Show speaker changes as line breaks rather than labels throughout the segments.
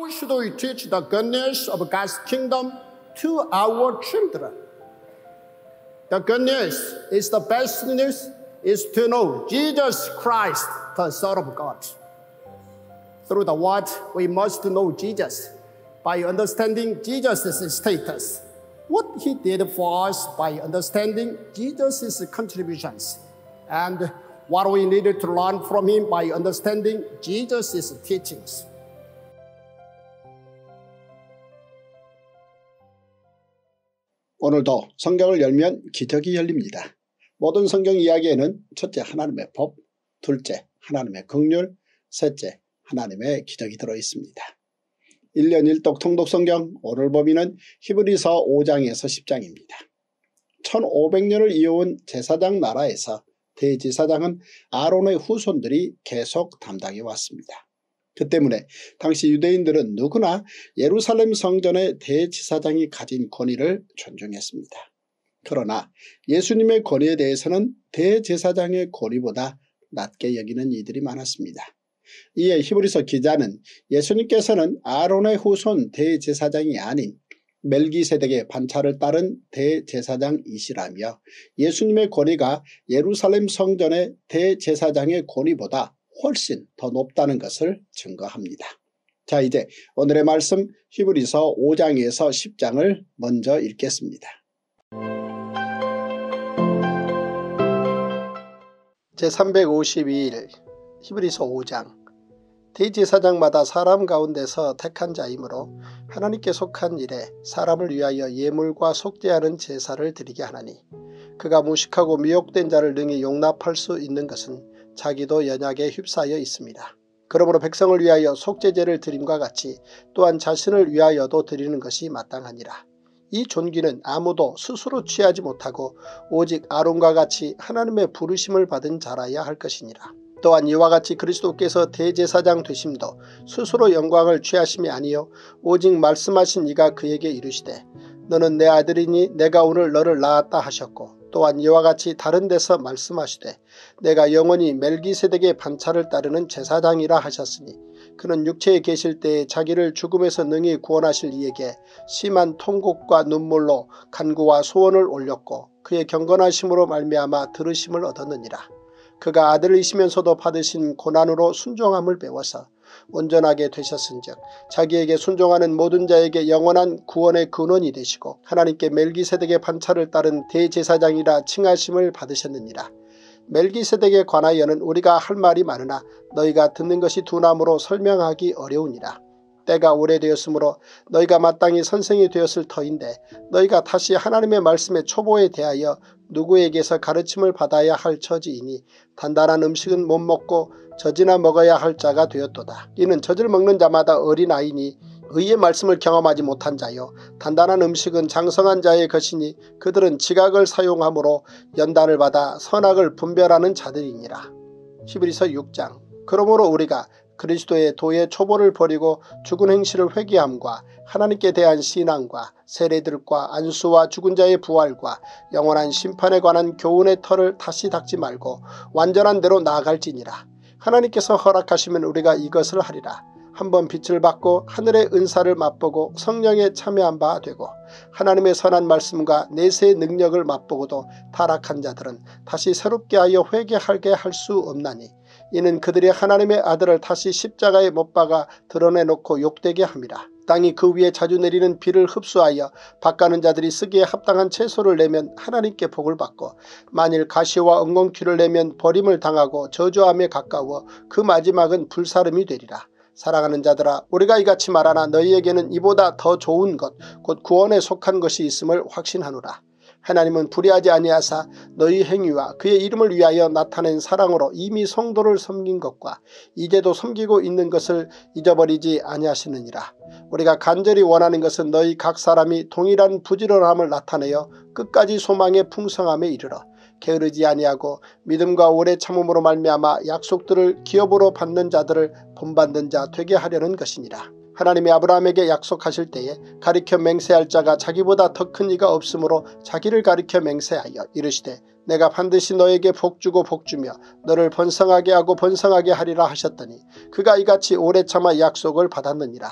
How should we teach the good news of God's kingdom to our children? The good news is the best news is to know Jesus Christ, the Son of God. Through the word, we must know Jesus by understanding Jesus' status, what he did for us by understanding Jesus' contributions, and what we needed to learn from him by understanding Jesus' teachings.
오늘도 성경을 열면 기적이 열립니다. 모든 성경 이야기에는 첫째 하나님의 법, 둘째 하나님의 긍휼, 셋째 하나님의 기적이 들어있습니다. 1년 1독 통독 성경 오늘 범위는 히브리서 5장에서 10장입니다. 1500년을 이어온 제사장 나라에서 대제사장은 아론의 후손들이 계속 담당해 왔습니다. 그 때문에 당시 유대인들은 누구나 예루살렘 성전의 대제사장이 가진 권위를 존중했습니다. 그러나 예수님의 권위에 대해서는 대제사장의 권위보다 낮게 여기는 이들이 많았습니다. 이에 히브리서 기자는 예수님께서는 아론의 후손 대제사장이 아닌 멜기세덱의 반차를 따른 대제사장이시라며 예수님의 권위가 예루살렘 성전의 대제사장의 권위보다 훨씬 더 높다는 것을 증거합니다. 자, 이제 오늘의 말씀 히브리서 5장에서 10장을 먼저 읽겠습니다. 제352일 히브리서 5장. 대제사장마다 사람 가운데서 택한 자이므로 하나님께 속한 일에 사람을 위하여 예물과 속죄하는 제사를 드리게 하나니, 그가 무식하고 미혹된 자를 능히 용납할 수 있는 것은 자기도 연약에 휩싸여 있습니다. 그러므로 백성을 위하여 속죄제를 드림과 같이 또한 자신을 위하여도 드리는 것이 마땅하니라. 이 존귀는 아무도 스스로 취하지 못하고 오직 아론과 같이 하나님의 부르심을 받은 자라야 할 것이니라. 또한 이와 같이 그리스도께서 대제사장 되심도 스스로 영광을 취하심이 아니요 오직 말씀하신 이가 그에게 이르시되 너는 내 아들이니 내가 오늘 너를 낳았다 하셨고, 또한 이와 같이 다른 데서 말씀하시되 내가 영원히 멜기세덱의 반차를 따르는 제사장이라 하셨으니, 그는 육체에 계실 때에 자기를 죽음에서 능히 구원하실 이에게 심한 통곡과 눈물로 간구와 소원을 올렸고 그의 경건하심으로 말미암아 들으심을 얻었느니라. 그가 아들이시면서도 받으신 고난으로 순종함을 배워서 온전하게 되셨은즉 자기에게 순종하는 모든 자에게 영원한 구원의 근원이 되시고 하나님께 멜기세덱의 반차를 따른 대제사장이라 칭하심을 받으셨느니라. 멜기세덱에 관하여는 우리가 할 말이 많으나 너희가 듣는 것이 둔함으로 설명하기 어려우니라. 때가 오래되었으므로 너희가 마땅히 선생이 되었을 터인데 너희가 다시 하나님의 말씀의 초보에 대하여 누구에게서 가르침을 받아야 할 처지이니 단단한 음식은 못 먹고 젖이나 먹어야 할 자가 되었도다. 이는 젖을 먹는 자마다 어린아이니 의의 말씀을 경험하지 못한 자요 단단한 음식은 장성한 자의 것이니 그들은 지각을 사용함으로 연단을 받아 선악을 분별하는 자들이니라. 히브리서 6장. 그러므로 우리가 그리스도의 도의 초보를 버리고 죽은 행실을 회개함과 하나님께 대한 신앙과 세례들과 안수와 죽은 자의 부활과 영원한 심판에 관한 교훈의 털을 다시 닦지 말고 완전한 대로 나아갈지니라. 하나님께서 허락하시면 우리가 이것을 하리라. 한번 빛을 받고 하늘의 은사를 맛보고 성령에 참여한 바 되고 하나님의 선한 말씀과 내세의 능력을 맛보고도 타락한 자들은 다시 새롭게 하여 회개하게 할 수 없나니, 이는 그들이 하나님의 아들을 다시 십자가에 못 박아 드러내놓고 욕되게 함이라. 땅이 그 위에 자주 내리는 비를 흡수하여 밭가는 자들이 쓰기에 합당한 채소를 내면 하나님께 복을 받고, 만일 가시와 엉겅퀴를 내면 버림을 당하고 저주함에 가까워 그 마지막은 불사름이 되리라. 사랑하는 자들아, 우리가 이같이 말하나 너희에게는 이보다 더 좋은 것 곧 구원에 속한 것이 있음을 확신하노라. 하나님은 불의하지 아니하사 너희 행위와 그의 이름을 위하여 나타낸 사랑으로 이미 성도를 섬긴 것과 이제도 섬기고 있는 것을 잊어버리지 아니하시느니라. 우리가 간절히 원하는 것은 너희 각 사람이 동일한 부지런함을 나타내어 끝까지 소망의 풍성함에 이르러 게으르지 아니하고 믿음과 오래 참음으로 말미암아 약속들을 기업으로 받는 자들을 본받는 자 되게 하려는 것이니라. 하나님이 아브라함에게 약속하실 때에 가리켜 맹세할 자가 자기보다 더 큰 이가 없으므로 자기를 가리켜 맹세하여 이르시되 내가 반드시 너에게 복주고 복주며 너를 번성하게 하고 번성하게 하리라 하셨더니 그가 이같이 오래 참아 약속을 받았느니라.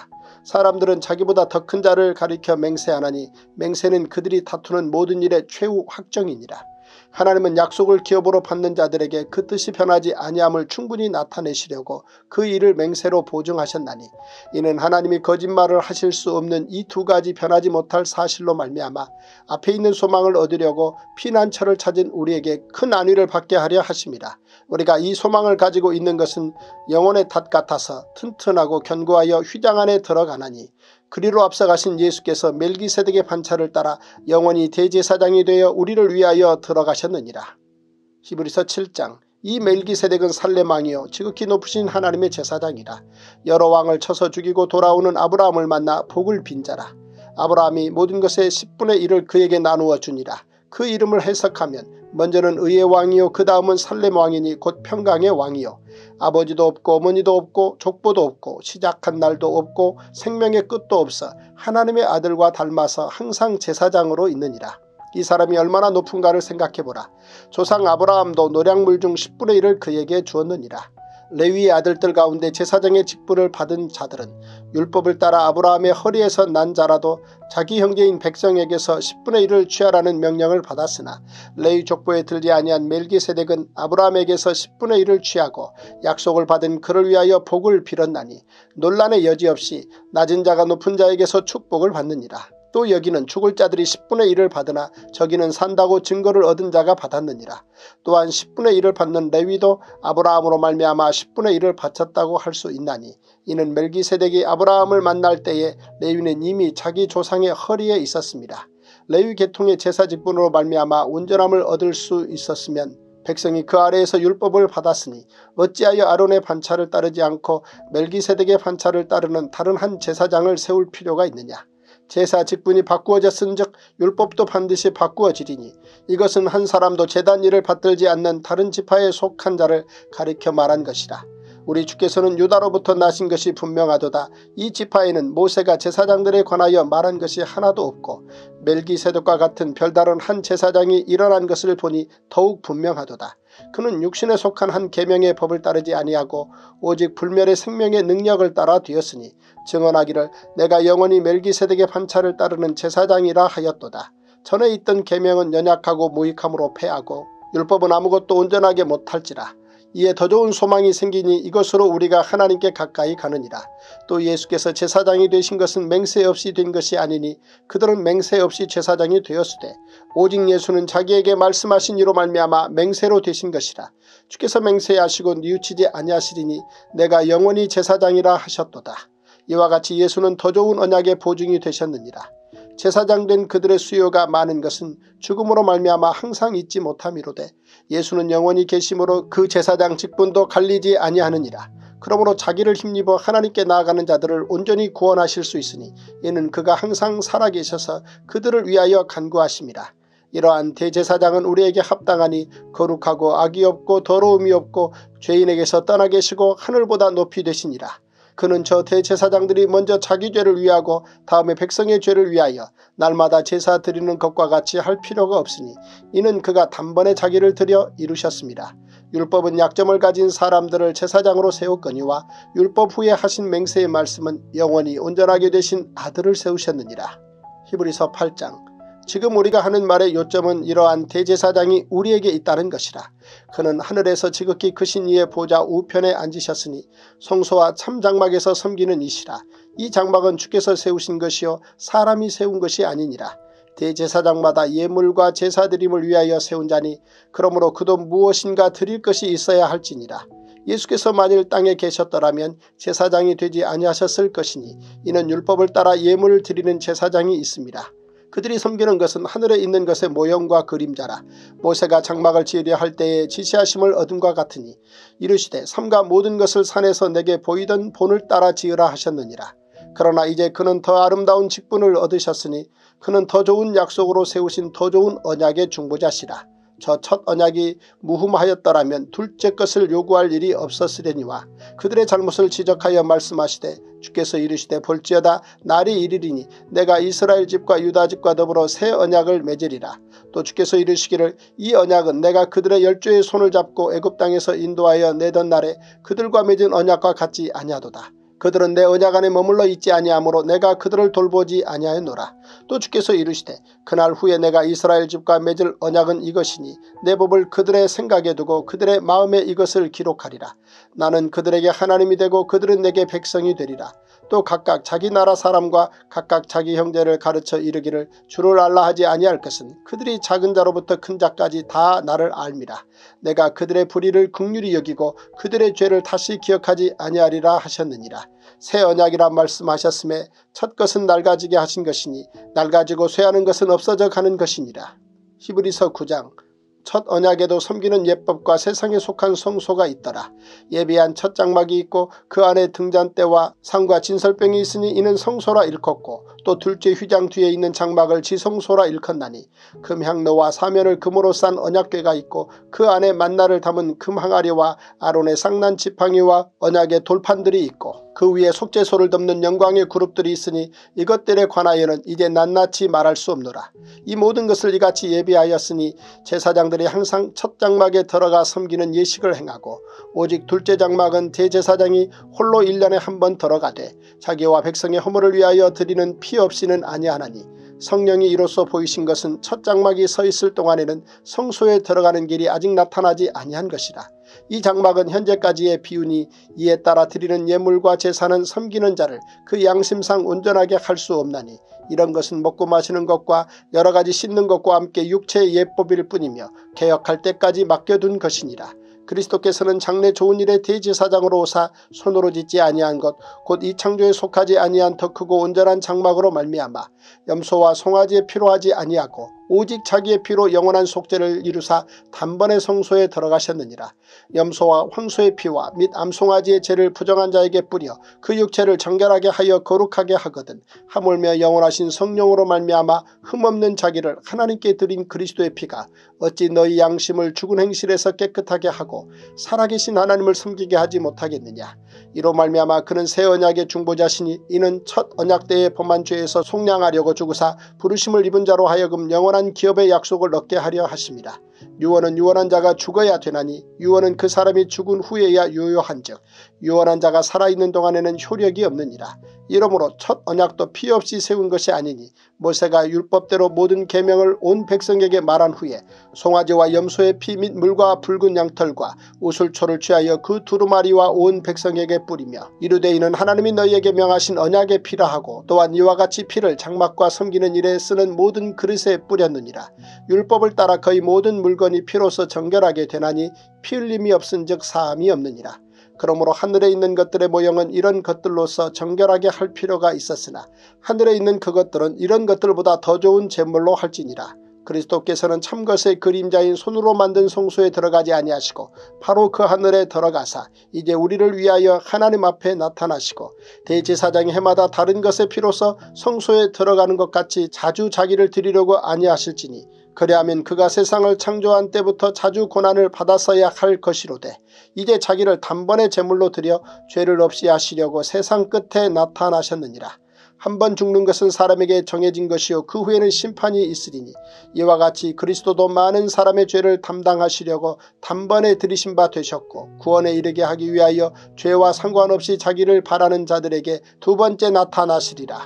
사람들은 자기보다 더 큰 자를 가리켜 맹세하나니 맹세는 그들이 다투는 모든 일의 최후 확정이니라. 하나님은 약속을 기업으로 받는 자들에게 그 뜻이 변하지 아니함을 충분히 나타내시려고 그 일을 맹세로 보증하셨나니 이는 하나님이 거짓말을 하실 수 없는 이 두 가지 변하지 못할 사실로 말미암아 앞에 있는 소망을 얻으려고 피난처를 찾은 우리에게 큰 안위를 받게 하려 하심이라. 우리가 이 소망을 가지고 있는 것은 영혼의 닷 같아서 튼튼하고 견고하여 휘장 안에 들어가나니 그리로 앞서가신 예수께서 멜기세덱의 반차를 따라 영원히 대제사장이 되어 우리를 위하여 들어가셨느니라. 히브리서 7장. 이 멜기세덱은 살렘 왕이요 지극히 높으신 하나님의 제사장이라. 여러 왕을 쳐서 죽이고 돌아오는 아브라함을 만나 복을 빈 자라. 아브라함이 모든 것의 10분의 1을 그에게 나누어 주니라. 그 이름을 해석하면 먼저는 의의 왕이요 그 다음은 살렘 왕이니 곧 평강의 왕이요 아버지도 없고 어머니도 없고 족보도 없고 시작한 날도 없고 생명의 끝도 없어 하나님의 아들과 닮아서 항상 제사장으로 있느니라. 이 사람이 얼마나 높은가를 생각해보라. 조상 아브라함도 노량물 중 10분의 1을 그에게 주었느니라. 레위의 아들들 가운데 제사장의 직분을 받은 자들은 율법을 따라 아브라함의 허리에서 난 자라도 자기 형제인 백성에게서 10분의 1을 취하라는 명령을 받았으나 레위 족보에 들지 아니한 멜기세덱은 아브라함에게서 10분의 1을 취하고 약속을 받은 그를 위하여 복을 빌었나니 논란의 여지 없이 낮은 자가 높은 자에게서 축복을 받느니라. 또 여기는 죽을 자들이 10분의 1을 받으나 저기는 산다고 증거를 얻은 자가 받았느니라. 또한 10분의 1을 받는 레위도 아브라함으로 말미암아 10분의 1을 바쳤다고 할 수 있나니 이는 멜기세덱이 아브라함을 만날 때에 레위는 이미 자기 조상의 허리에 있었습니다. 레위 계통의 제사 직분으로 말미암아 온전함을 얻을 수 있었으면 백성이 그 아래에서 율법을 받았으니 어찌하여 아론의 반차를 따르지 않고 멜기세덱의 반차를 따르는 다른 한 제사장을 세울 필요가 있느냐. 제사 직분이 바꾸어졌은즉 율법도 반드시 바꾸어지리니 이것은 한 사람도 제단 일을 받들지 않는 다른 지파에 속한 자를 가리켜 말한 것이라. 우리 주께서는 유다로부터 나신 것이 분명하도다. 이 지파에는 모세가 제사장들에 관하여 말한 것이 하나도 없고 멜기세덱과 같은 별다른 한 제사장이 일어난 것을 보니 더욱 분명하도다. 그는 육신에 속한 한 계명의 법을 따르지 아니하고 오직 불멸의 생명의 능력을 따라 되었으니 증언하기를 내가 영원히 멜기세덱의 반차를 따르는 제사장이라 하였도다. 전에 있던 계명은 연약하고 무익함으로 패하고 율법은 아무것도 온전하게 못할지라. 이에 더 좋은 소망이 생기니 이것으로 우리가 하나님께 가까이 가느니라. 또 예수께서 제사장이 되신 것은 맹세 없이 된 것이 아니니 그들은 맹세 없이 제사장이 되었으되 오직 예수는 자기에게 말씀하신 이로 말미암아 맹세로 되신 것이라. 주께서 맹세하시고 뉘우치지 아니하시리니 내가 영원히 제사장이라 하셨도다. 이와 같이 예수는 더 좋은 언약의 보증이 되셨느니라. 제사장 된 그들의 수요가 많은 것은 죽음으로 말미암아 항상 잊지 못함이로되 예수는 영원히 계심으로 그 제사장 직분도 갈리지 아니하느니라. 그러므로 자기를 힘입어 하나님께 나아가는 자들을 온전히 구원하실 수 있으니 이는 그가 항상 살아계셔서 그들을 위하여 간구하심이라. 이러한 대제사장은 우리에게 합당하니 거룩하고 악이 없고 더러움이 없고 죄인에게서 떠나 계시고 하늘보다 높이 되시니라. 그는 저 대제사장들이 먼저 자기 죄를 위하고 다음에 백성의 죄를 위하여 날마다 제사 드리는 것과 같이 할 필요가 없으니 이는 그가 단번에 자기를 드려 이루셨습니다. 율법은 약점을 가진 사람들을 제사장으로 세웠거니와 율법 후에 하신 맹세의 말씀은 영원히 온전하게 되신 아들을 세우셨느니라. 히브리서 8장. 지금 우리가 하는 말의 요점은 이러한 대제사장이 우리에게 있다는 것이라. 그는 하늘에서 지극히 크신 이의 보좌 우편에 앉으셨으니 성소와 참장막에서 섬기는 이시라. 이 장막은 주께서 세우신 것이요 사람이 세운 것이 아니니라. 대제사장마다 예물과 제사드림을 위하여 세운 자니 그러므로 그도 무엇인가 드릴 것이 있어야 할지니라. 예수께서 만일 땅에 계셨더라면 제사장이 되지 아니하셨을 것이니 이는 율법을 따라 예물을 드리는 제사장이 있습니다. 그들이 섬기는 것은 하늘에 있는 것의 모형과 그림자라. 모세가 장막을 지으려 할 때에 지시하심을 얻음과 같으니 이르시되 삼가 모든 것을 산에서 내게 보이던 본을 따라 지으라 하셨느니라. 그러나 이제 그는 더 아름다운 직분을 얻으셨으니 그는 더 좋은 약속으로 세우신 더 좋은 언약의 중보자시라. 저 첫 언약이 무흠하였더라면 둘째 것을 요구할 일이 없었으려니와 그들의 잘못을 지적하여 말씀하시되 주께서 이르시되 볼지어다 날이 이르리니 내가 이스라엘 집과 유다 집과 더불어 새 언약을 맺으리라. 또 주께서 이르시기를 이 언약은 내가 그들의 열조의 손을 잡고 애굽 땅에서 인도하여 내던 날에 그들과 맺은 언약과 같지 아니하도다. 그들은 내 언약 안에 머물러 있지 아니하므로 내가 그들을 돌보지 아니하였노라. 또 주께서 이르시되 그날 후에 내가 이스라엘 집과 맺을 언약은 이것이니 내 법을 그들의 생각에 두고 그들의 마음에 이것을 기록하리라. 나는 그들에게 하나님이 되고 그들은 내게 백성이 되리라. 또 각각 자기 나라 사람과 각각 자기 형제를 가르쳐 이르기를 주를 알라 하지 아니할 것은 그들이 작은 자로부터 큰 자까지 다 나를 알미라. 내가 그들의 불의를 긍휼히 여기고 그들의 죄를 다시 기억하지 아니하리라 하셨느니라. 새 언약이라 말씀하셨음에 첫 것은 낡아지게 하신 것이니 낡아지고 쇠하는 것은 없어져 가는 것이니라. 히브리서 9장. 첫 언약에도 섬기는 예법과 세상에 속한 성소가 있더라. 예비한 첫 장막이 있고 그 안에 등잔대와 상과 진설병이 있으니 이는 성소라 일컫고 또 둘째 휘장 뒤에 있는 장막을 지성소라 일컫나니 금향로와 사면을 금으로 싼 언약궤가 있고 그 안에 만나를 담은 금항아리와 아론의 쌍난 지팡이와 언약의 돌판들이 있고 그 위에 속죄소를 덮는 영광의 그룹들이 있으니 이것들에 관하여는 이제 낱낱이 말할 수 없노라. 이 모든 것을 이같이 예비하였으니 제사장들이 항상 첫 장막에 들어가 섬기는 예식을 행하고 오직 둘째 장막은 대제사장이 홀로 1년에 한 번 들어가되 자기와 백성의 허물을 위하여 드리는 피 없이는 아니하나니 성령이 이로써 보이신 것은 첫 장막이 서 있을 동안에는 성소에 들어가는 길이 아직 나타나지 아니한 것이라. 이 장막은 현재까지의 비유니 이에 따라 드리는 예물과 제사는 섬기는 자를 그 양심상 온전하게 할 수 없나니 이런 것은 먹고 마시는 것과 여러가지 씻는 것과 함께 육체의 예법일 뿐이며 개혁할 때까지 맡겨둔 것이니라. 그리스도께서는 장래 좋은 일의 대제사장으로 오사 손으로 짓지 아니한 것 곧 이 창조에 속하지 아니한 더 크고 온전한 장막으로 말미암아 염소와 송아지의 피로 하지 아니하고 오직 자기의 피로 영원한 속죄를 이루사 단번에 성소에 들어가셨느니라. 염소와 황소의 피와 및 암송아지의 죄를 부정한 자에게 뿌려 그 육체를 정결하게 하여 거룩하게 하거든 하물며 영원하신 성령으로 말미암아 흠없는 자기를 하나님께 드린 그리스도의 피가 어찌 너희 양심을 죽은 행실에서 깨끗하게 하고 살아계신 하나님을 섬기게 하지 못하겠느냐. 이로 말미암아 그는 새 언약의 중보자시니 이는 첫 언약 때의 범한 죄에서 속량하려고 죽으사 부르심을 입은 자로 하여금 영원한 기업의 약속을 얻게 하려 하심이라. 유언은 유언한 자가 죽어야 되나니 유언은 그 사람이 죽은 후에야 유효한즉 유언한 자가 살아있는 동안에는 효력이 없느니라. 이러므로 첫 언약도 피 없이 세운 것이 아니니 모세가 율법대로 모든 계명을 온 백성에게 말한 후에 송아지와 염소의 피 및 물과 붉은 양털과 우슬초를 취하여 그 두루마리와 온 백성에게 뿌리며 이르되 이는 하나님이 너희에게 명하신 언약의 피라 하고 또한 이와 같이 피를 장막과 섬기는 일에 쓰는 모든 그릇에 뿌렸느니라. 율법을 따라 거의 모든 물건이 피로서 정결하게 되나니 피 흘림이 없은즉 사함이 없느니라. 그러므로 하늘에 있는 것들의 모형은 이런 것들로서 정결하게 할 필요가 있었으나 하늘에 있는 그것들은 이런 것들보다 더 좋은 제물로 할지니라. 그리스도께서는 참것의 그림자인 손으로 만든 성소에 들어가지 아니하시고 바로 그 하늘에 들어가사 이제 우리를 위하여 하나님 앞에 나타나시고 대제사장이 해마다 다른 것의 피로서 성소에 들어가는 것 같이 자주 자기를 드리려고 아니하실지니 그리하면 그가 세상을 창조한 때부터 자주 고난을 받았어야 할 것이로되 이제 자기를 단번에 제물로 드려 죄를 없이 하시려고 세상 끝에 나타나셨느니라. 한 번 죽는 것은 사람에게 정해진 것이요 그 후에는 심판이 있으리니 이와 같이 그리스도도 많은 사람의 죄를 담당하시려고 단번에 들이신 바 되셨고 구원에 이르게 하기 위하여 죄와 상관없이 자기를 바라는 자들에게 두 번째 나타나시리라.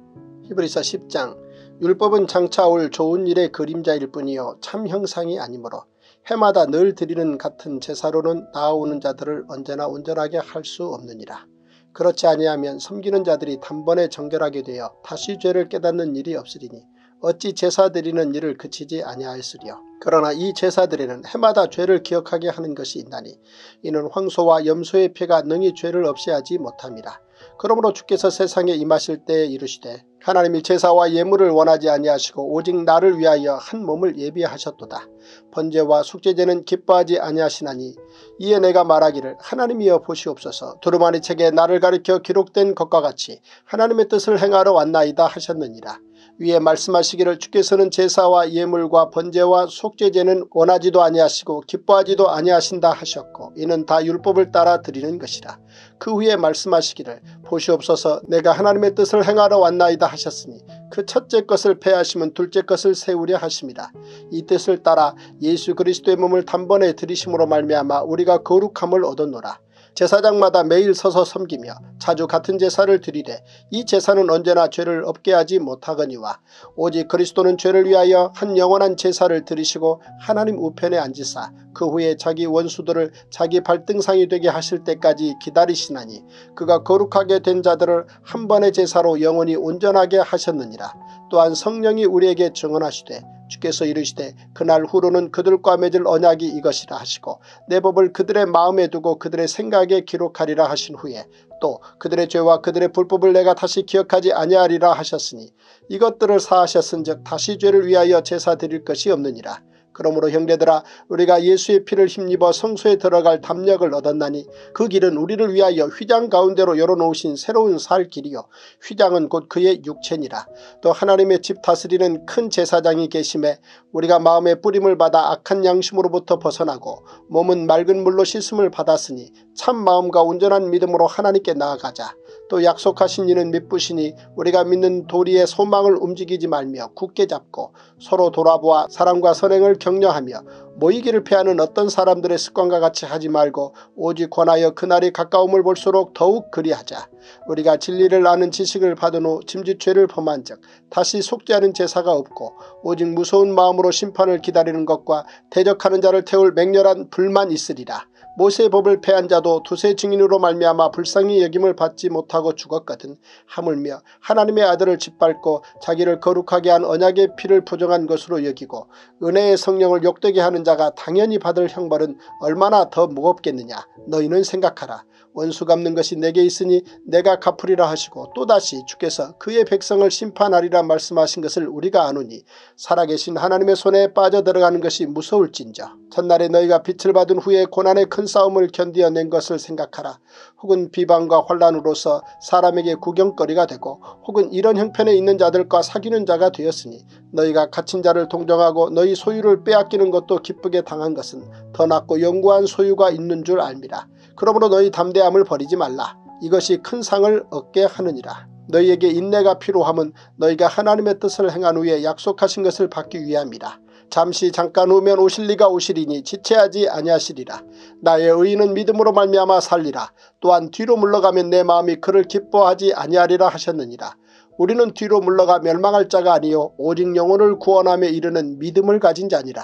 히브리서 10장. 율법은 장차 올 좋은 일의 그림자일 뿐이요 참 형상이 아니므로 해마다 늘 드리는 같은 제사로는 나아오는 자들을 언제나 온전하게 할 수 없느니라. 그렇지 아니하면 섬기는 자들이 단번에 정결하게 되어 다시 죄를 깨닫는 일이 없으리니 어찌 제사 드리는 일을 그치지 아니하였으리요. 그러나 이 제사드리는 해마다 죄를 기억하게 하는 것이 있나니 이는 황소와 염소의 피가 능히 죄를 없이 하지 못함이라. 그러므로 주께서 세상에 임하실 때에 이르시되 하나님이 제사와 예물을 원하지 아니하시고 오직 나를 위하여 한 몸을 예비하셨도다. 번제와 속죄제는 기뻐하지 아니하시나니 이에 내가 말하기를 하나님이여 보시옵소서 두루마리 책에 나를 가리켜 기록된 것과 같이 하나님의 뜻을 행하러 왔나이다 하셨느니라. 위에 말씀하시기를 주께서는 제사와 예물과 번제와 속죄제는 원하지도 아니하시고 기뻐하지도 아니하신다 하셨고 이는 다 율법을 따라 드리는 것이라. 그 후에 말씀하시기를 보시옵소서 내가 하나님의 뜻을 행하러 왔나이다 하셨으니 그 첫째 것을 폐하시면 둘째 것을 세우려 하심이라. 이 뜻을 따라 예수 그리스도의 몸을 단번에 들이심으로 말미암아 우리가 거룩함을 얻었노라. 제사장마다 매일 서서 섬기며 자주 같은 제사를 드리되 이 제사는 언제나 죄를 없게 하지 못하거니와 오직 그리스도는 죄를 위하여 한 영원한 제사를 드리시고 하나님 우편에 앉으사 그 후에 자기 원수들을 자기 발등상이 되게 하실 때까지 기다리시나니 그가 거룩하게 된 자들을 한 번의 제사로 영원히 온전하게 하셨느니라. 또한 성령이 우리에게 증언하시되 주께서 이르시되 그날 후로는 그들과 맺을 언약이 이것이라 하시고 내 법을 그들의 마음에 두고 그들의 생각에 기록하리라 하신 후에 또 그들의 죄와 그들의 불법을 내가 다시 기억하지 아니하리라 하셨으니 이것들을 사하셨은즉 다시 죄를 위하여 제사 드릴 것이 없느니라. 그러므로 형제들아 우리가 예수의 피를 힘입어 성소에 들어갈 담력을 얻었나니 그 길은 우리를 위하여 휘장 가운데로 열어놓으신 새로운 살 길이요 휘장은 곧 그의 육체니라. 또 하나님의 집 다스리는 큰 제사장이 계심에 우리가 마음의 뿌림을 받아 악한 양심으로부터 벗어나고 몸은 맑은 물로 씻음을 받았으니 참 마음과 온전한 믿음으로 하나님께 나아가자. 또 약속하신 이는 미쁘시니 우리가 믿는 도리의 소망을 움직이지 말며 굳게 잡고 서로 돌아보아 사랑과 선행을 격려하며 모이기를 피하는 어떤 사람들의 습관과 같이 하지 말고 오직 권하여 그날이 가까움을 볼수록 더욱 그리하자. 우리가 진리를 아는 지식을 받은 후 짐짓 죄를 범한 적 다시 속죄하는 제사가 없고 오직 무서운 마음으로 심판을 기다리는 것과 대적하는 자를 태울 맹렬한 불만 있으리라. 모세의 법을 폐한 자도 두세 증인으로 말미암아 불쌍히 여김을 받지 못하고 죽었거든. 하물며 하나님의 아들을 짓밟고 자기를 거룩하게 한 언약의 피를 부정한 것으로 여기고 은혜의 성령을 욕되게 하는 자가 당연히 받을 형벌은 얼마나 더 무겁겠느냐. 너희는 생각하라. 원수 갚는 것이 내게 있으니 내가 갚으리라 하시고 또다시 주께서 그의 백성을 심판하리라 말씀하신 것을 우리가 아노니 살아계신 하나님의 손에 빠져들어가는 것이 무서울진저. 첫날에 너희가 빛을 받은 후에 고난의 큰 싸움을 견디어낸 것을 생각하라. 혹은 비방과 환란으로서 사람에게 구경거리가 되고 혹은 이런 형편에 있는 자들과 사귀는 자가 되었으니 너희가 갇힌 자를 동정하고 너희 소유를 빼앗기는 것도 기쁘게 당한 것은 더 낫고 영구한 소유가 있는 줄 알미라. 그러므로 너희 담대함을 버리지 말라. 이것이 큰 상을 얻게 하느니라. 너희에게 인내가 필요함은 너희가 하나님의 뜻을 행한 후에 약속하신 것을 받기 위함이라. 잠시 잠깐 후면 오실 리가 오시리니 지체하지 아니하시리라. 나의 의인은 믿음으로 말미암아 살리라. 또한 뒤로 물러가면 내 마음이 그를 기뻐하지 아니하리라 하셨느니라. 우리는 뒤로 물러가 멸망할 자가 아니요 오직 영혼을 구원함에 이르는 믿음을 가진 자니라.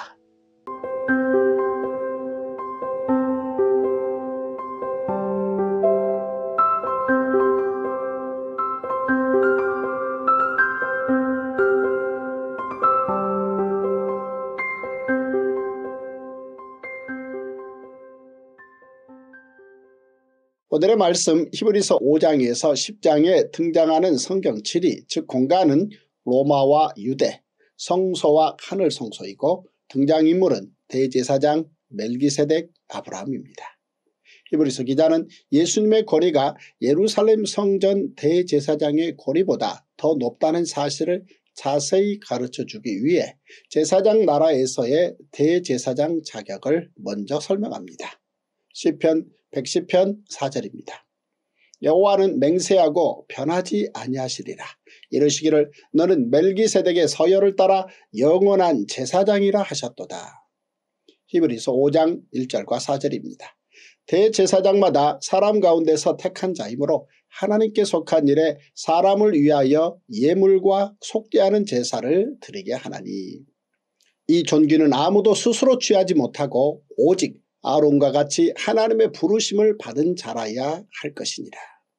오늘의 말씀 히브리서 5장에서 10장에 등장하는 성경칠이 즉 공간은 로마와 유대, 성소와 하늘 성소이고 등장인물은 대제사장 멜기세덱 아브라함입니다. 히브리서 기자는 예수님의 권위가 예루살렘 성전 대제사장의 권위보다 더 높다는 사실을 자세히 가르쳐주기 위해 제사장 나라에서의 대제사장 자격을 먼저 설명합니다. 시편 110편 4절입니다. 여호와는 맹세하고 변하지 아니하시리라. 이르시기를 너는 멜기세덱의 서열을 따라 영원한 제사장이라 하셨도다. 히브리서 5장 1절과 4절입니다. 대제사장마다 사람 가운데서 택한 자이므로 하나님께 속한 일에 사람을 위하여 예물과 속죄하는 제사를 드리게 하나니 이 존귀는 아무도 스스로 취하지 못하고 오직 아론과 같이 하나님의 부르심을 받은 자라야 할 것이니라.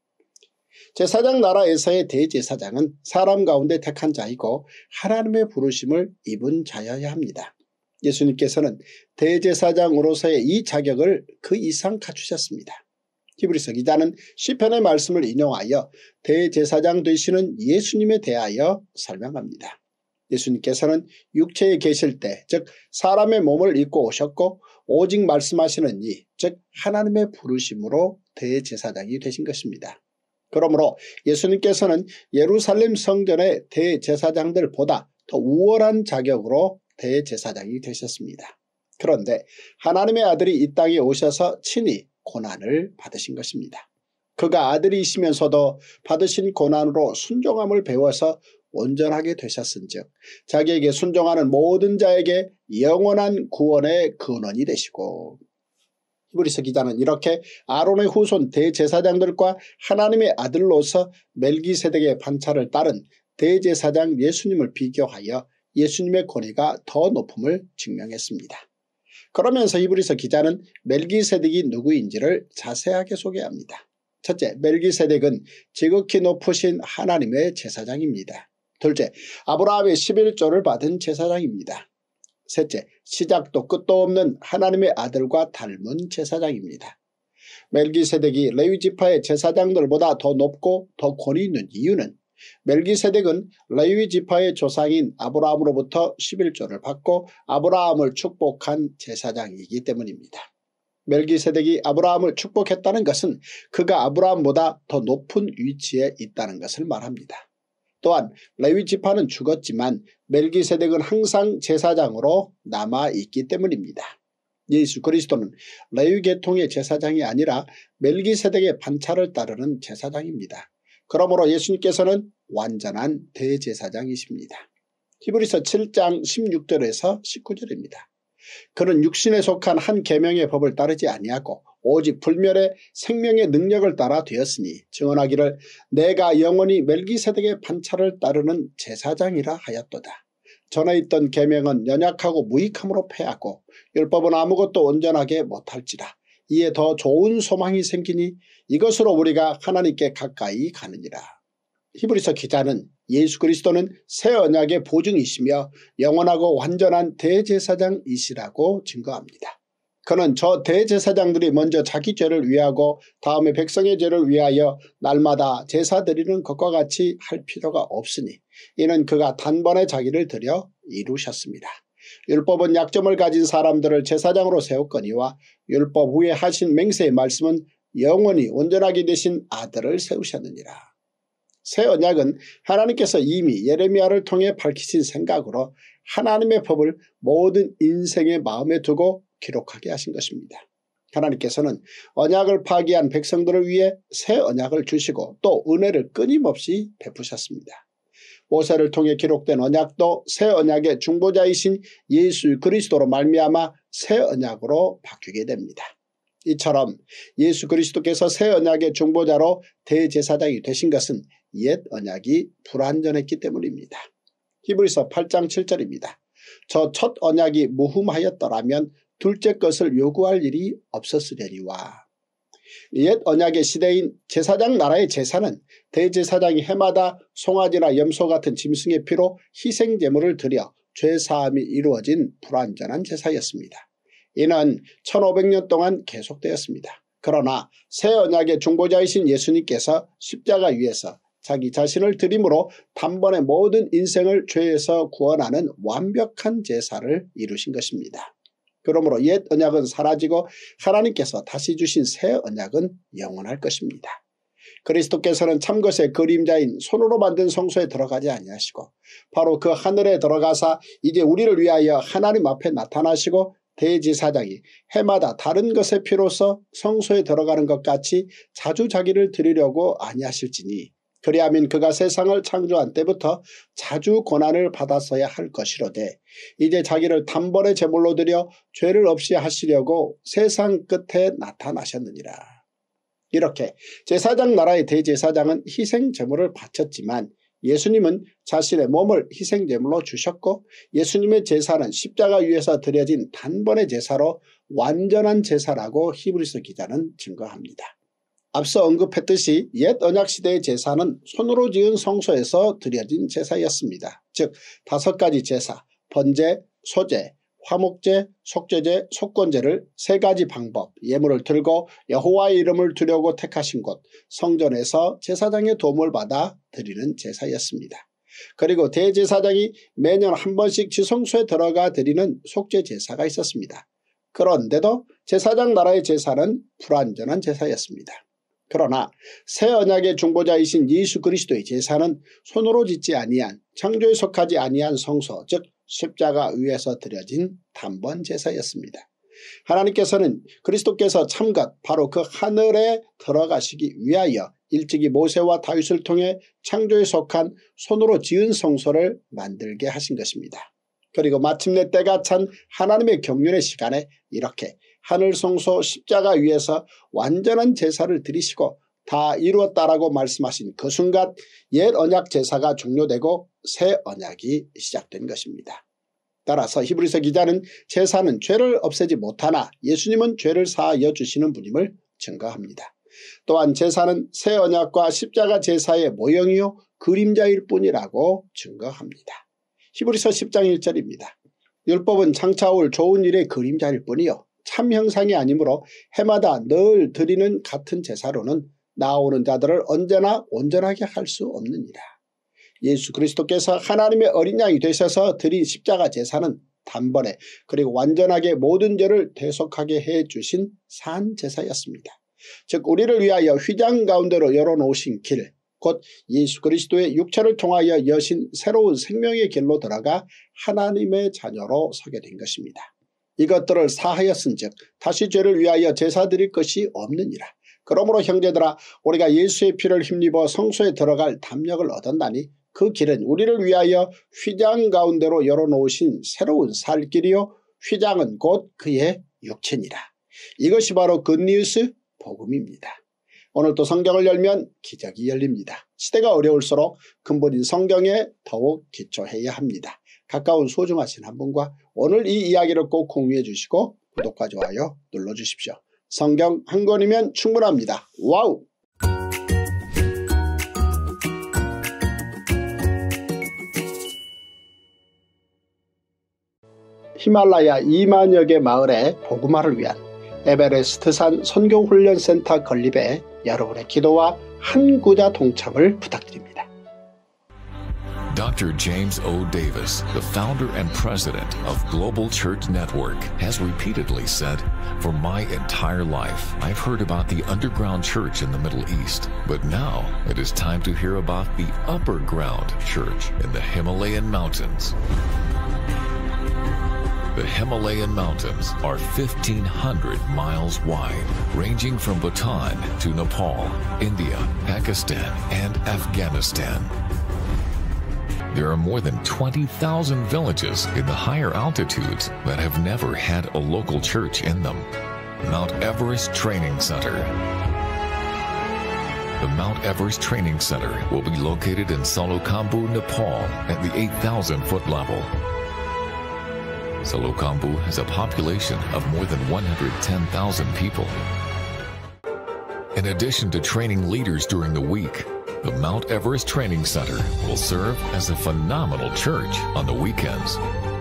제사장 나라에서의 대제사장은 사람 가운데 택한 자이고 하나님의 부르심을 입은 자여야 합니다. 예수님께서는 대제사장으로서의 이 자격을 그 이상 갖추셨습니다. 히브리서 기자는 시편의 말씀을 인용하여 대제사장 되시는 예수님에 대하여 설명합니다. 예수님께서는 육체에 계실 때 즉 사람의 몸을 입고 오셨고 오직 말씀하시는 이 즉 하나님의 부르심으로 대제사장이 되신 것입니다. 그러므로 예수님께서는 예루살렘 성전의 대제사장들보다 더 우월한 자격으로 대제사장이 되셨습니다. 그런데 하나님의 아들이 이 땅에 오셔서 친히 고난을 받으신 것입니다. 그가 아들이시면서도 받으신 고난으로 순종함을 배워서 온전하게 되셨은즉 자기에게 순종하는 모든 자에게 영원한 구원의 근원이 되시고 히브리서 기자는 이렇게 아론의 후손 대제사장들과 하나님의 아들로서 멜기세덱의 반차를 따른 대제사장 예수님을 비교하여 예수님의 권위가 더 높음을 증명했습니다. 그러면서 히브리서 기자는 멜기세덱이 누구인지를 자세하게 소개합니다. 첫째, 멜기세덱은 지극히 높으신 하나님의 제사장입니다. 둘째, 아브라함의 11조를 받은 제사장입니다. 셋째, 시작도 끝도 없는 하나님의 아들과 닮은 제사장입니다. 멜기세덱이 레위지파의 제사장들보다 더 높고 더 권위 있는 이유는 멜기세덱은 레위지파의 조상인 아브라함으로부터 11조를 받고 아브라함을 축복한 제사장이기 때문입니다. 멜기세덱이 아브라함을 축복했다는 것은 그가 아브라함보다 더 높은 위치에 있다는 것을 말합니다. 또한 레위지파는 죽었지만 멜기세덱은 항상 제사장으로 남아있기 때문입니다. 예수 그리스도는 레위계통의 제사장이 아니라 멜기세덱의 반차를 따르는 제사장입니다. 그러므로 예수님께서는 완전한 대제사장이십니다. 히브리서 7장 16절에서 19절입니다. 그는 육신에 속한 한 계명의 법을 따르지 아니하고 오직 불멸의 생명의 능력을 따라 되었으니 증언하기를 내가 영원히 멜기세덱의 반차를 따르는 제사장이라 하였도다. 전에 있던 계명은 연약하고 무익함으로 패하고 율법은 아무것도 온전하게 못할지라. 이에 더 좋은 소망이 생기니 이것으로 우리가 하나님께 가까이 가느니라. 히브리서 기자는 예수 그리스도는 새 언약의 보증이시며 영원하고 완전한 대제사장이시라고 증거합니다. 그는 저 대제사장들이 먼저 자기 죄를 위하고 다음에 백성의 죄를 위하여 날마다 제사 드리는 것과 같이 할 필요가 없으니 이는 그가 단번에 자기를 드려 이루셨습니다. 율법은 약점을 가진 사람들을 제사장으로 세웠거니와 율법 후에 하신 맹세의 말씀은 영원히 온전하게 되신 아들을 세우셨느니라. 새 언약은 하나님께서 이미 예레미야를 통해 밝히신 생각으로 하나님의 법을 모든 인생의 마음에 두고 기록하게 하신 것입니다. 하나님께서는 언약을 파기한 백성들을 위해 새 언약을 주시고 또 은혜를 끊임없이 베푸셨습니다. 모세를 통해 기록된 언약도 새 언약의 중보자이신 예수 그리스도로 말미암아 새 언약으로 바뀌게 됩니다. 이처럼 예수 그리스도께서 새 언약의 중보자로 대제사장이 되신 것은 옛 언약이 불완전했기 때문입니다. 히브리서 8장 7절입니다. 저 첫 언약이 무흠하였더라면 둘째 것을 요구할 일이 없었으려니와. 옛 언약의 시대인 제사장 나라의 제사는 대제사장이 해마다 송아지나 염소 같은 짐승의 피로 희생제물을 드려 죄사함이 이루어진 불완전한 제사였습니다. 이는 1500년 동안 계속되었습니다. 그러나 새 언약의 중보자이신 예수님께서 십자가 위에서 자기 자신을 드림으로 단번에 모든 인생을 죄에서 구원하는 완벽한 제사를 이루신 것입니다. 그러므로 옛 언약은 사라지고 하나님께서 다시 주신 새 언약은 영원할 것입니다. 그리스도께서는 참것의 그림자인 손으로 만든 성소에 들어가지 아니하시고 바로 그 하늘에 들어가사 이제 우리를 위하여 하나님 앞에 나타나시고 대제사장이 해마다 다른 것의 피로서 성소에 들어가는 것 같이 자주 자기를 드리려고 아니하실지니 그리하면 그가 세상을 창조한 때부터 자주 고난을 받았어야 할 것이로되 이제 자기를 단번에 제물로 드려 죄를 없이 하시려고 세상 끝에 나타나셨느니라. 이렇게 제사장 나라의 대제사장은 희생제물을 바쳤지만 예수님은 자신의 몸을 희생제물로 주셨고 예수님의 제사는 십자가 위에서 드려진 단번의 제사로 완전한 제사라고 히브리서 기자는 증거합니다. 앞서 언급했듯이 옛 언약시대의 제사는 손으로 지은 성소에서 드려진 제사였습니다. 즉 5가지 제사, 번제, 소제, 화목제, 속죄제, 속건제를 3가지 방법, 예물을 들고 여호와의 이름을 두려고 택하신 곳 성전에서 제사장의 도움을 받아 드리는 제사였습니다. 그리고 대제사장이 매년 한 번씩 지성소에 들어가 드리는 속죄 제사가 있었습니다. 그런데도 제사장 나라의 제사는 불완전한 제사였습니다. 그러나 새 언약의 중보자이신 예수 그리스도의 제사는 손으로 짓지 아니한 창조에 속하지 아니한 성소 즉 십자가 위에서 드려진 단번 제사였습니다. 하나님께서는 그리스도께서 참것 바로 그 하늘에 들어가시기 위하여 일찍이 모세와 다윗을 통해 창조에 속한 손으로 지은 성소를 만들게 하신 것입니다. 그리고 마침내 때가 찬 하나님의 경륜의 시간에 이렇게 하늘 성소 십자가 위에서 완전한 제사를 드리시고 다 이루었다라고 말씀하신 그 순간 옛 언약 제사가 종료되고 새 언약이 시작된 것입니다. 따라서 히브리서 기자는 제사는 죄를 없애지 못하나 예수님은 죄를 사하여 주시는 분임을 증거합니다. 또한 제사는 새 언약과 십자가 제사의 모형이요 그림자일 뿐이라고 증거합니다. 히브리서 10장 1절입니다. 율법은 장차 올 좋은 일의 그림자일 뿐이요 참 형상이 아니므로 해마다 늘 드리는 같은 제사로는 나오는 자들을 언제나 온전하게 할 수 없느니라. 예수 그리스도께서 하나님의 어린 양이 되셔서 드린 십자가 제사는 단번에 그리고 완전하게 모든 죄를 대속하게 해주신 산 제사였습니다. 즉 우리를 위하여 휘장 가운데로 열어놓으신 길, 곧 예수 그리스도의 육체를 통하여 여신 새로운 생명의 길로 들어가 하나님의 자녀로 서게 된 것입니다. 이것들을 사하였은즉 다시 죄를 위하여 제사 드릴 것이 없느니라. 그러므로 형제들아 우리가 예수의 피를 힘입어 성소에 들어갈 담력을 얻었나니 그 길은 우리를 위하여 휘장 가운데로 열어놓으신 새로운 살 길이요 휘장은 곧 그의 육체니라. 이것이 바로 굿뉴스 복음입니다. 오늘 또 성경을 열면 기적이 열립니다. 시대가 어려울수록 근본인 성경에 더욱 기초해야 합니다. 가까운 소중하신 한 분과 오늘 이 이야기를 꼭 공유해 주시고 구독과 좋아요 눌러주십시오. 성경 한 권이면 충분합니다. 와우! 히말라야 2만여 개 마을의 복음화를 위한 에베레스트산 선교훈련센터 건립에 여러분의 기도와 한 구자 동참을 부탁드립니다.
Dr. James O. Davis, the founder and president of Global Church Network, has repeatedly said, "For my entire life, I've heard about the underground church in the Middle East, but now it is time to hear about the upper ground church in the Himalayan mountains." The Himalayan mountains are 1,500 miles wide, ranging from Bhutan to Nepal, India, Pakistan, and Afghanistan. There are more than 20,000 villages in the higher altitudes that have never had a local church in them. Mount Everest Training Center. The Mount Everest Training Center will be located in Salokambu, Nepal at the 8,000-foot level. Salokambu has a population of more than 110,000 people. In addition to training leaders during the week, the Mount Everest Training Center will serve as a phenomenal church on the weekends.